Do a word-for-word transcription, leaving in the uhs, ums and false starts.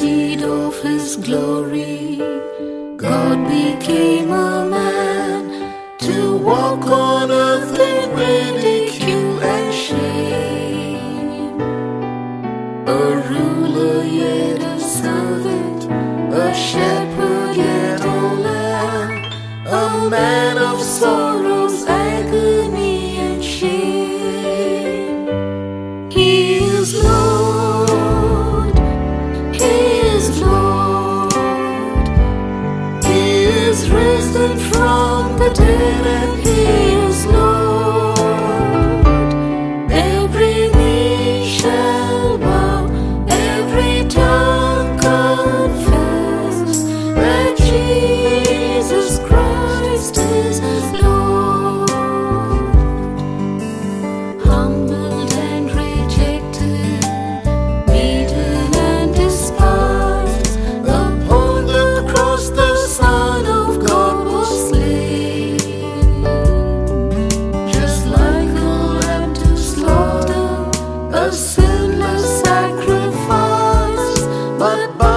need of His glory, God became a man to walk on earth in ridicule and shame. A ruler yet a servant, a shepherd yet a lamb, a man of sorrows, agony and shame. He is Lord, He is Lord, He is risen from the dead and He is Lord. Every knee shall bow, every tongue confess that Jesus Christ is Lord. Humbled and rejected, beaten and despised, upon the cross the Son of God was slain. Just like a lamb to slaughter, a sinless sacrifice, but by